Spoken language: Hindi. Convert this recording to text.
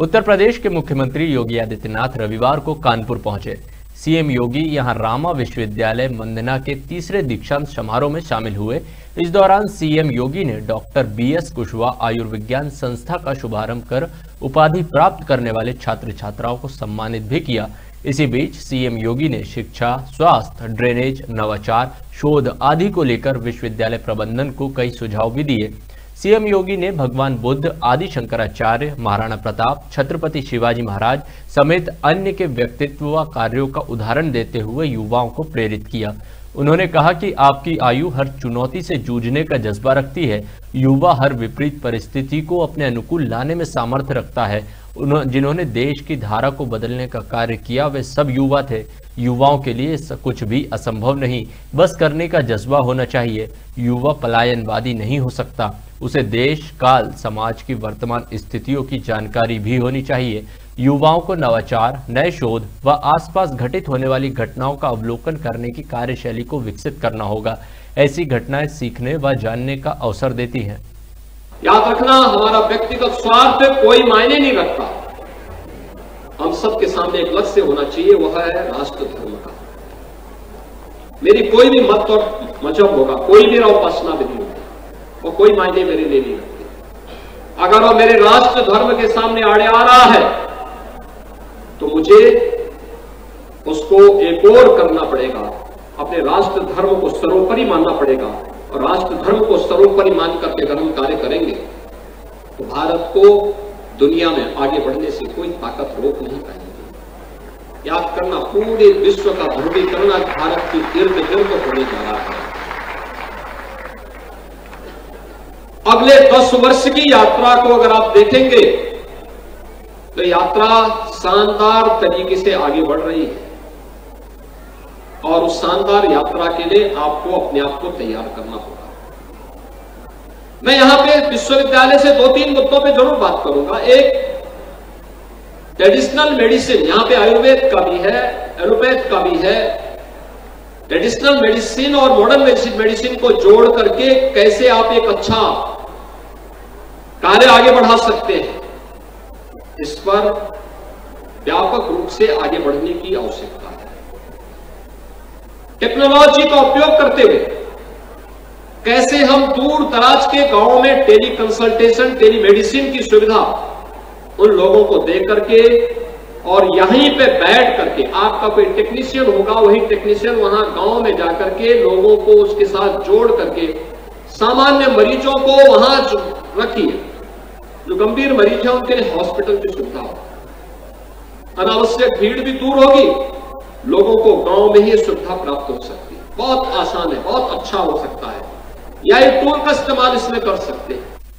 उत्तर प्रदेश के मुख्यमंत्री योगी आदित्यनाथ रविवार को कानपुर पहुंचे। सीएम योगी यहां रामा विश्वविद्यालय मंदना के तीसरे दीक्षांत समारोह में शामिल हुए। इस दौरान सीएम योगी ने डॉक्टर BS कुशवाहा आयुर्विज्ञान संस्था का शुभारंभ कर उपाधि प्राप्त करने वाले छात्र छात्राओं को सम्मानित भी किया। इसी बीच सीएम योगी ने शिक्षा, स्वास्थ्य, ड्रेनेज, नवाचार, शोध आदि को लेकर विश्वविद्यालय प्रबंधन को कई सुझाव भी दिए। सीएम योगी ने भगवान बुद्ध, आदि शंकराचार्य, महाराणा प्रताप, छत्रपति शिवाजी महाराज समेत अन्य के व्यक्तित्व व कार्यों का उदाहरण देते हुए युवाओं को प्रेरित किया। उन्होंने कहा कि आपकी आयु हर चुनौती से जूझने का जज्बा रखती है। युवा हर विपरीत परिस्थिति को अपने अनुकूल लाने में सामर्थ्य रखता है। जिन्होंने देश की धारा को बदलने का कार्य किया वे सब युवा थे। युवाओं के लिए कुछ भी असंभव नहीं, बस करने का जज्बा होना चाहिए। युवा पलायनवादी नहीं हो सकता, उसे देश, काल, समाज की वर्तमान स्थितियों की जानकारी भी होनी चाहिए। युवाओं को नवाचार, नए शोध व आसपास घटित होने वाली घटनाओं का अवलोकन करने की कार्यशैली को विकसित करना होगा। ऐसी घटनाएं सीखने व जानने का अवसर देती हैं। याद रखना, हमारा व्यक्तिगत स्वार्थ कोई मायने नहीं रखता। हम सबके सामने एक लक्ष्य होना चाहिए, वह है राष्ट्र धर्म का। मेरी कोई भी मत और मजहब होगा, कोई मेरा उपासना विधि होगा, वो कोई मायने मेरे लिए नहीं रखती। अगर वो मेरे राष्ट्र धर्म के सामने आड़े आ रहा है तो मुझे उसको एक और करना पड़ेगा, अपने राष्ट्र धर्म को सर्वोपरि मानना पड़ेगा। और राष्ट्र धर्म को सर्वोपरि मान करके अगर हम कार्य करेंगे तो भारत को दुनिया में आगे बढ़ने से कोई ताकत रोक नहीं पाएगी। याद करना, पूरे विश्व का ध्रुवीकरण आज भारत की इर्द गिर्द होने जा रहा है। अगले 10 वर्ष की यात्रा को अगर आप देखेंगे तो यात्रा शानदार तरीके से आगे बढ़ रही है और उस शानदार यात्रा के लिए आपको अपने आप को तैयार करना होगा। मैं यहां पे विश्वविद्यालय से 2-3 मुद्दों पे जरूर बात करूंगा। एक, ट्रेडिशनल मेडिसिन, यहां पे आयुर्वेद का भी है, एलोपैथ का भी है। ट्रेडिशनल मेडिसिन और मॉडर्न मेडिसिन को जोड़ करके कैसे आप एक अच्छा कार्य आगे बढ़ा सकते हैं, इस पर व्यापक रूप से आगे बढ़ने की आवश्यकता है। टेक्नोलॉजी का उपयोग करते हुए कैसे हम दूर दराज के गांवों में टेली कंसल्टेशन, टेली मेडिसिन की सुविधा उन लोगों को दे करके और यहीं पे बैठ करके, आपका कोई टेक्नीशियन होगा, वही टेक्नीशियन वहां गांव में जाकर के लोगों को उसके साथ जोड़ करके सामान्य मरीजों को वहां रखिए। जो गंभीर मरीज है उनके लिए हॉस्पिटल की सुविधा हो, अनावश्यक भीड़ भी दूर होगी, लोगों को गांव में ही सुविधा प्राप्त हो सकती है। बहुत आसान है, बहुत अच्छा हो सकता है। या एक टूल का इस्तेमाल इसमें कर सकते हैं।